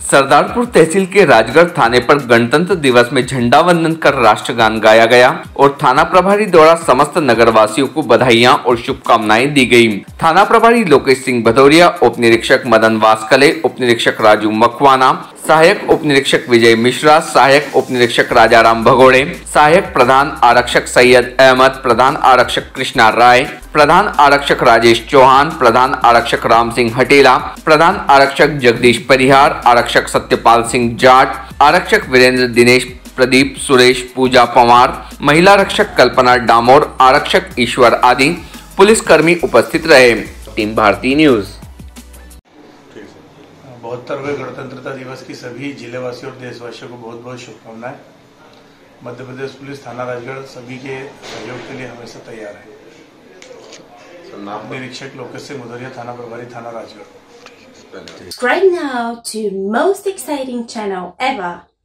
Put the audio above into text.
सरदारपुर तहसील के राजगढ़ थाने पर गणतंत्र दिवस में झंडा वंदन कर राष्ट्रगान गाया गया और थाना प्रभारी द्वारा समस्त नगरवासियों को बधाइयां और शुभकामनाएं दी गई। थाना प्रभारी लोकेश सिंह भदौरिया, उप निरीक्षक मदन वास्कले, उप निरीक्षक राजू मकवाना, सहायक उप निरीक्षक विजय मिश्रा, सहायक उप निरीक्षक राजाराम भगोड़े, सहायक प्रधान आरक्षक सैयद अहमद, प्रधान आरक्षक कृष्णा राय, प्रधान आरक्षक राजेश चौहान, प्रधान आरक्षक राम सिंह हटेला, प्रधान आरक्षक जगदीश परिहार, आरक्षक सत्यपाल सिंह जाट, आरक्षक वीरेंद्र दिनेश, प्रदीप सुरेश, पूजा पवार, महिला रक्षक कल्पना डामोर, आरक्षक ईश्वर आदि पुलिसकर्मी उपस्थित रहे। Team Bharati news. 72वें गणतंत्रता दिवस की सभी जिलेवासियों और देशवासियों को बहुत बहुत शुभकामनाएं। मध्य प्रदेश पुलिस थाना राजगढ़ सभी के सहयोग के लिए हमेशा तैयार है। निरीक्षक लोकेश सिंह भदौरिया, थाना प्रभारी, थाना Rajgarh. Subscribe now to most exciting channel ever.